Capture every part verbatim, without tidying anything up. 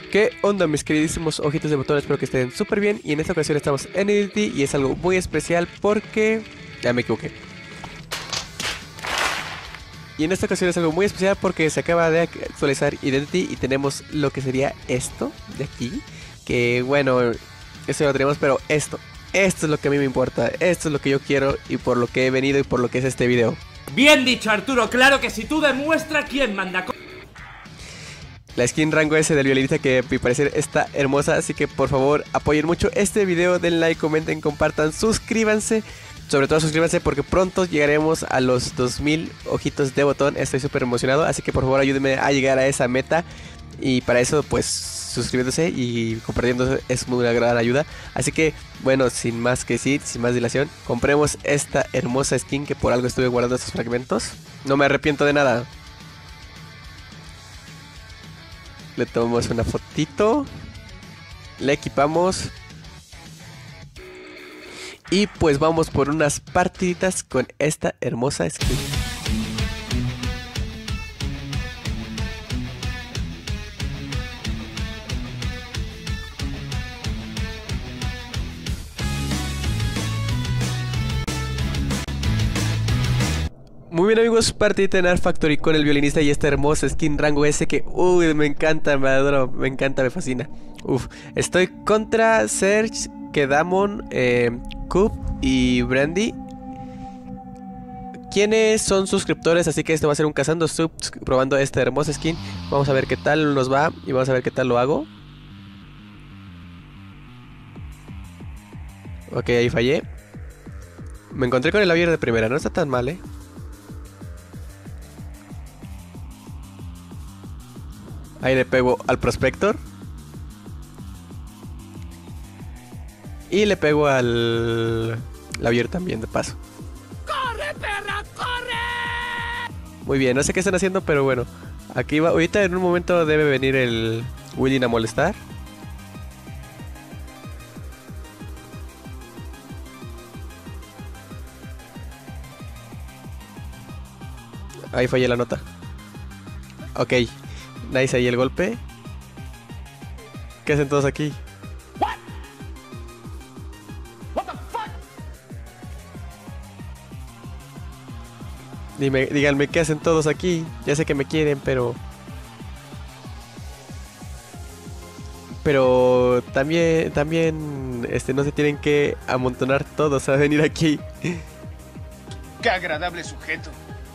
¿Qué onda, mis queridísimos ojitos de botón? Espero que estén súper bien. Y en esta ocasión estamos en Identity y es algo muy especial porque... Ya me equivoqué. Y en esta ocasión es algo muy especial porque se acaba de actualizar Identity y tenemos lo que sería esto de aquí. Que bueno, eso lo tenemos, pero esto, esto es lo que a mí me importa. Esto es lo que yo quiero y por lo que he venido y por lo que es este video. Bien dicho, Arturo, claro que si tú demuestra quién manda. La skin rango S del violinista, que a mi parecer está hermosa, así que por favor apoyen mucho este video, den like, comenten, compartan, suscríbanse. Sobre todo suscríbanse porque pronto llegaremos a los dos mil ojitos de botón. Estoy súper emocionado, así que por favor ayúdenme a llegar a esa meta. Y para eso pues suscribiéndose y compartiendo es muy una gran ayuda. Así que bueno, sin más que decir, sin más dilación, compremos esta hermosa skin que por algo estuve guardando estos fragmentos. No me arrepiento de nada. Le tomamos una fotito, le equipamos y pues vamos por unas partiditas con esta hermosa skin. Muy bien, amigos, partidita en Art Factory con el violinista y esta hermosa skin rango S que, uy, me encanta, me adoro, me encanta, me fascina. Uf, estoy contra Serge, Kedamon, eh, Coop y Brandy. Quienes son suscriptores, así que esto va a ser un cazando subs probando esta hermosa skin. Vamos a ver qué tal nos va y vamos a ver qué tal lo hago. Ok, ahí fallé. Me encontré con el avión de primera, no está tan mal, eh. Ahí le pego al Prospector. Y le pego al Lavier también, de paso. ¡Corre, perra, corre! Muy bien, no sé qué están haciendo, pero bueno. Aquí va, ahorita en un momento debe venir el Willing a molestar. Ahí fallé la nota. Ok. Nice ahí el golpe. ¿Qué hacen todos aquí? What? What the fuck? Dime, díganme qué hacen todos aquí. Ya sé que me quieren, pero... Pero también, también, este, no se tienen que amontonar todos a venir aquí. ¡Qué agradable sujeto!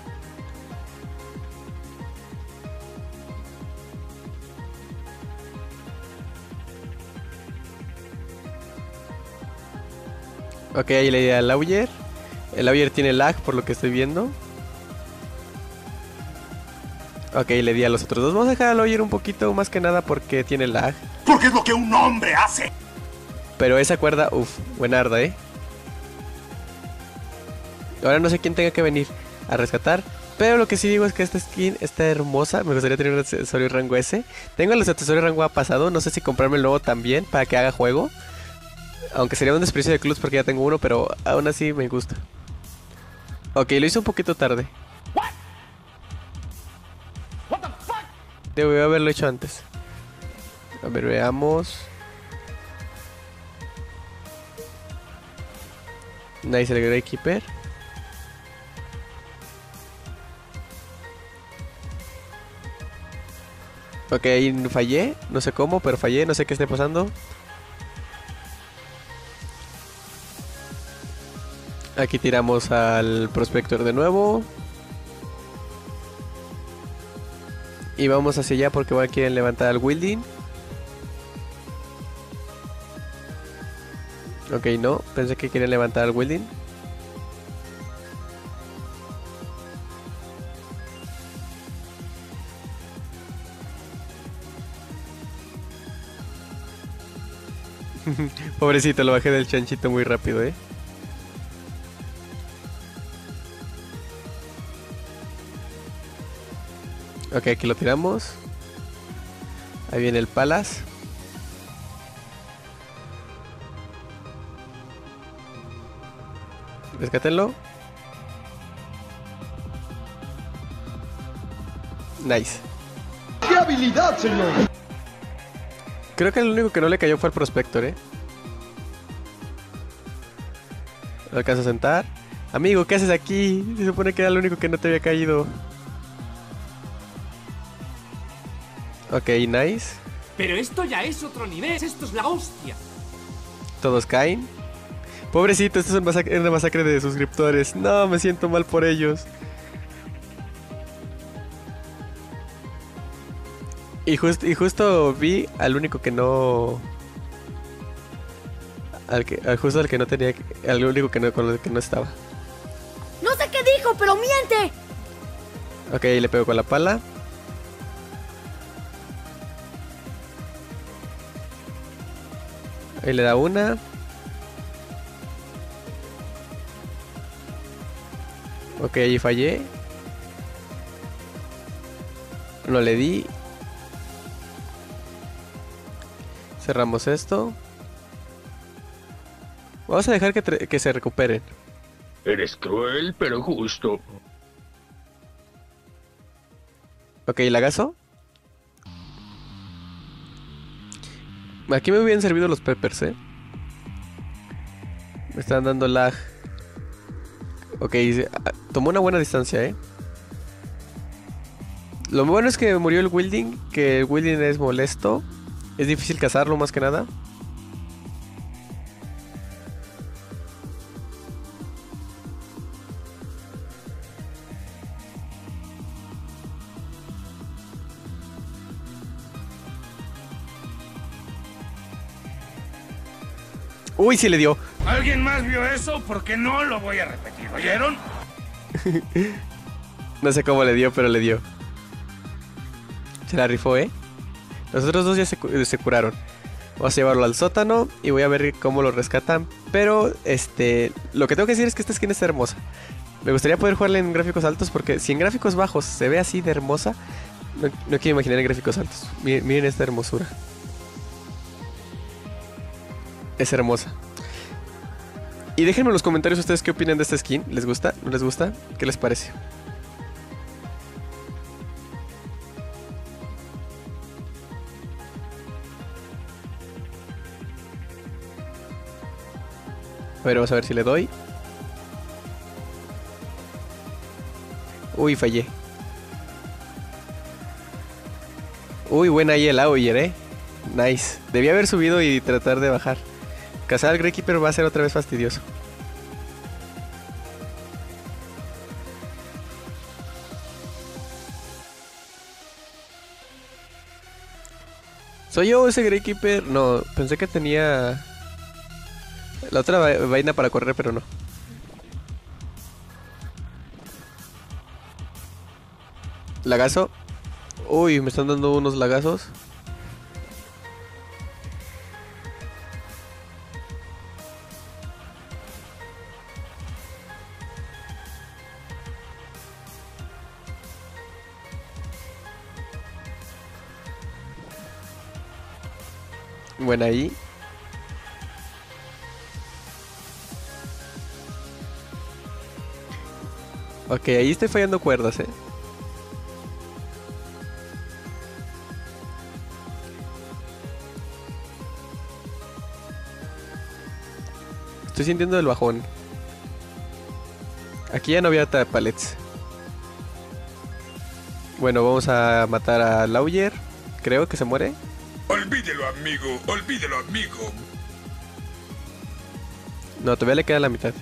Ok, ahí le di al Lawyer. El Lawyer tiene lag por lo que estoy viendo. Ok, le di a los otros dos. Vamos a dejar al Lawyer un poquito más que nada porque tiene lag. Porque es lo que un hombre hace. Pero esa cuerda, uff, buenarda, eh. Ahora no sé quién tenga que venir a rescatar. Pero lo que sí digo es que esta skin está hermosa. Me gustaría tener un accesorio rango S. Tengo los accesorios rango A pasado. No sé si comprarme el nuevo también para que haga juego. Aunque sería un desprecio de clubs porque ya tengo uno, pero aún así me gusta. Ok, lo hice un poquito tarde. What? What the fuck? Debo haberlo hecho antes. A ver, veamos. Nice, el Grey Keeper. Ok, ahí fallé. No sé cómo, pero fallé. No sé qué esté pasando. Aquí tiramos al Prospector de nuevo. Y vamos hacia allá porque igual quieren levantar al Wilding. Ok, no. Pensé que querían levantar al Wilding. Pobrecito, lo bajé del chanchito muy rápido, eh. Ok, aquí lo tiramos. Ahí viene el Palace. Rescátenlo. Nice. ¡Qué habilidad, señor! Creo que el único que no le cayó fue el Prospector, ¿eh? ¿Lo alcanza a sentar? Amigo, ¿qué haces aquí? Se supone que era el único que no te había caído. Ok, nice. Pero esto ya es otro nivel. Esto es la hostia. Todos caen. Pobrecito, esto es un masacre, una masacre de suscriptores. No, me siento mal por ellos. Y, just, y justo vi al único que no... Al que, al justo al que no tenía... Al único que no, con el que no estaba. No sé qué dijo, pero miente. Ok, le pego con la pala. Ahí le da una. Ok, ahí fallé. No le di. Cerramos esto. Vamos a dejar que, que se recuperen. Eres cruel, pero justo. Ok, lagazo. Aquí me hubieran servido los peppers, eh. Me están dando lag. Ok, tomó una buena distancia, eh. Lo bueno es que murió el Wilding. Que el Wilding es molesto. Es difícil cazarlo más que nada. Uy, sí le dio. ¿Alguien más vio eso? Porque no lo voy a repetir, ¿oyeron? No sé cómo le dio, pero le dio. Se la rifó, ¿eh? Los otros dos ya se, se curaron. Vamos a llevarlo al sótano y voy a ver cómo lo rescatan. Pero, este... Lo que tengo que decir es que esta skin está hermosa. Me gustaría poder jugarla en gráficos altos porque si en gráficos bajos se ve así de hermosa, no, no quiero imaginar en gráficos altos. Miren, miren esta hermosura. Es hermosa. Y déjenme en los comentarios ustedes qué opinan de esta skin. ¿Les gusta? ¿No les gusta? ¿Qué les parece? A ver, vamos a ver si le doy. Uy, fallé. Uy, buena ahí el Auger, eh. Nice. Debía haber subido y tratar de bajar. Cazar al Greykeeper va a ser otra vez fastidioso. ¿Soy yo ese Greykeeper? No, pensé que tenía la otra va vaina para correr, pero no. Lagazo. Uy, me están dando unos lagazos. Buena ahí. Ok, ahí estoy fallando cuerdas, eh. Estoy sintiendo el bajón. Aquí ya no había palets. Bueno, vamos a matar a Lauger. Creo que se muere. Olvídelo, amigo, olvídelo, amigo. No, todavía le queda la mitad.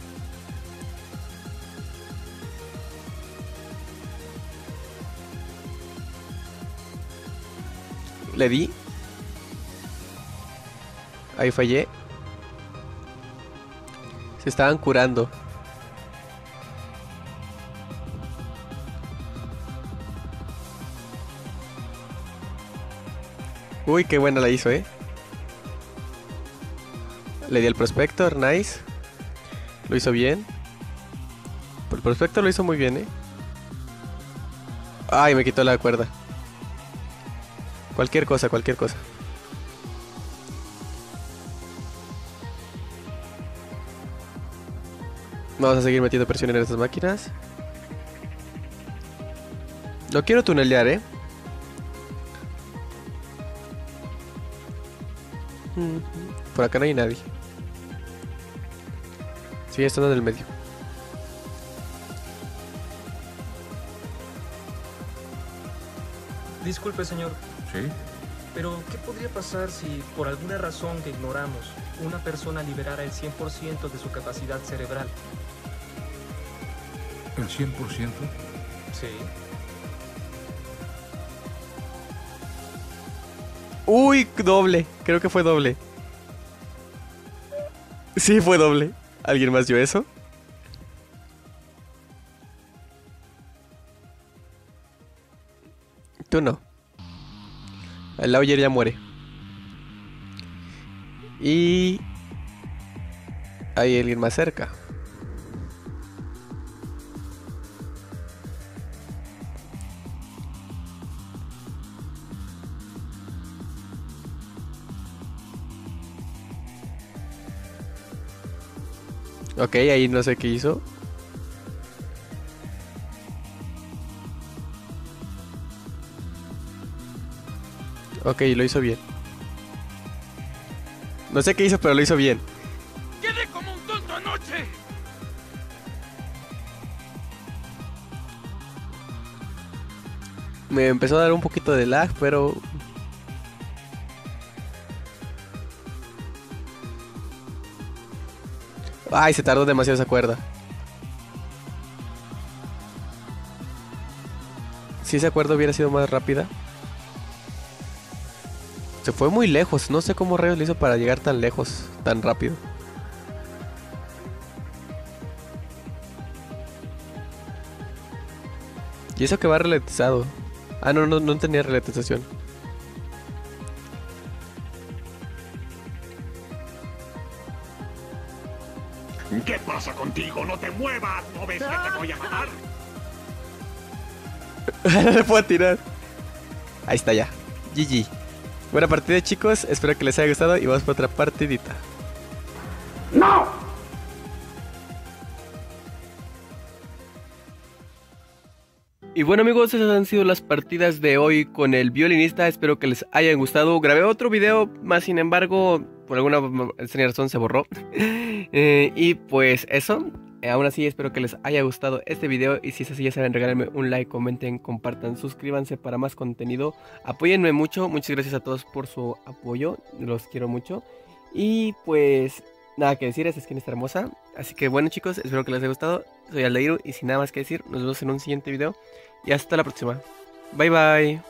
Le di. Ahí fallé. Se estaban curando. Uy, qué buena la hizo, eh. Le di al Prospector, nice. Lo hizo bien. El Prospector lo hizo muy bien, eh. Ay, me quitó la cuerda. Cualquier cosa, cualquier cosa. Vamos a seguir metiendo presión en estas máquinas. No quiero tunelear, eh. Por acá no hay nadie. Sí, están en el medio. Disculpe, señor, ¿Sí? pero ¿qué podría pasar si, por alguna razón que ignoramos, una persona liberara el cien por ciento de su capacidad cerebral? ¿El cien por ciento? Sí. Uy, doble. Creo que fue doble. Sí, fue doble. ¿Alguien más dio eso? Tú no. El Lawyer ya muere. Y... hay alguien más cerca. Ok, ahí no sé qué hizo. Ok, lo hizo bien. No sé qué hizo, pero lo hizo bien. ¡Quedé como un tonto anoche! Me empezó a dar un poquito de lag, pero... ay, se tardó demasiado esa cuerda. Si esa cuerda hubiera sido más rápida. Se fue muy lejos, no sé cómo rayos le hizo para llegar tan lejos, tan rápido. Y eso que va ralentizado. Ah, no, no, no tenía ralentización. ¿Qué pasa contigo? ¡No te muevas! ¿No ves que te voy a matar? No le puedo tirar. Ahí está ya. G G. Buena partida, chicos. Espero que les haya gustado y vamos por otra partidita. ¡No! Y bueno, amigos, esas han sido las partidas de hoy con el violinista. Espero que les hayan gustado. Grabé otro video más, sin embargo, por alguna extraña razón se borró. eh, y pues eso. Eh, aún así, espero que les haya gustado este video. Y si es así, ya saben, regálenme un like, comenten, compartan, suscríbanse para más contenido. Apóyenme mucho. Muchas gracias a todos por su apoyo. Los quiero mucho. Y pues nada que decir, esta skin está hermosa. Así que bueno, chicos, espero que les haya gustado. Soy Aldeiro y sin nada más que decir, nos vemos en un siguiente video. Y hasta la próxima. Bye bye.